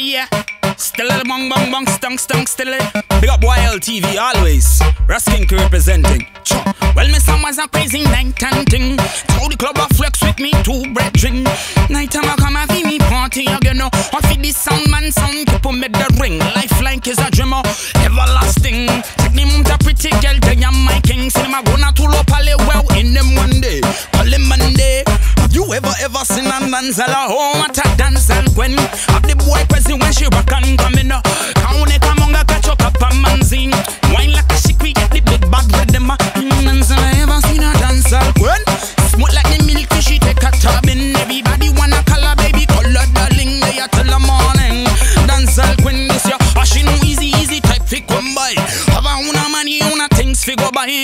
yeah. Still a bong bong bong, stunk still a. Big up YLTV always. Raskinky representing. Well, me son was a crazy night and thing. Told the club a flex with me two brethren. Night time I come and feel me party again. I feel this sound man sound keep on make the ring. Life like is a dreamer, everlasting. Take me mum to pretty girl, tell you my king. Cinema gonna to low pale well in them one day. Call him Monday. Have you ever seen a dance all home at a dance and when have the boy present when she rock and come in? Count it come on catch up a man sing. Wine like a chick we get the big bad with them. Dance all I ever seen a dance all when smooth like the milk she take a tub in. Everybody wanna color baby color darling. They are till the morning. Dance all when this year she no easy type fi come by. Have a una money una things fi go by.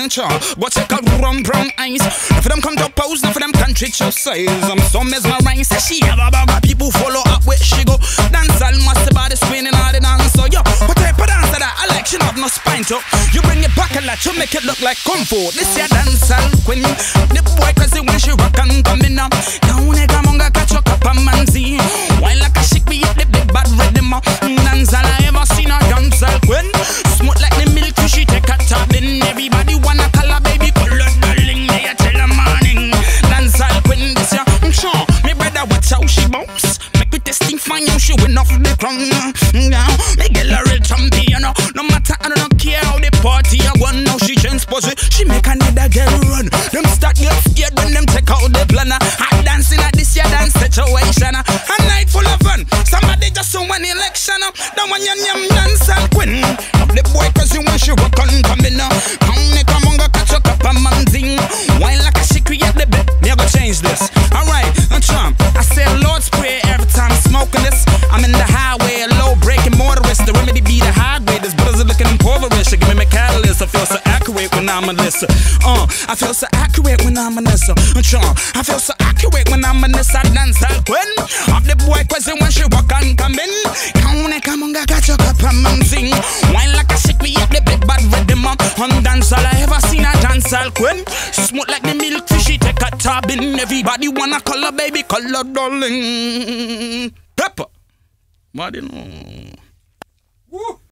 Go check out rum brown eyes. If them come to pose, if them can treat your size. I'm so mesmerized. Say she have a bag of people follow up where she go. Dance all must body spinning all the dance. So yo, what type of dance that I like? She have no spine to. You bring it back a lot, you make it look like kung fu. This your dance all queen. The boy crazy when she rock and come in up. Now when they come on, catch your cup and man see. Wine like a chick, we hit the big bad rhythm. Dance all I ever seen a dance all queen. Smooth like the milk, she take a tub in. Everybody wanna color baby color darling. They till the morning. Dance all queen this year. Sure, me brother watch how she bounce. Make me testing fine, you she win off the crown. Now, me get a real champion. No matter I don't care how the party I want. Now she transpose it. She make another girl run. Them start get scared when them take out the planner. I dancing at this year dance situation. A night full of fun. Somebody just won election. The one you name dance and queen. The boy cause you when she rock and come in. Come on, go catch a cup of man zing. Wine like a she create the bed. Me go change this. Alright, Trump. I say Lord's Prayer every time I'm smoking this. I'm in the highway, a low breaking motorist. The remedy be the high grade. This brothers are looking impoverished. Give me my catalyst. I feel so accurate when I'm a listen. I feel so accurate when I'm a listen. Trump. I feel so accurate when I'm a listen. I dance all when of the boy question when she walk and come in. Come on, got your cup and man sing. Wine like a chick, we have the big bad rhythm. On dance all I ever seen a dance all when smooth like the milk fishy take a tub in. Everybody wanna color baby color darling. Pepper. What do you know? Woo.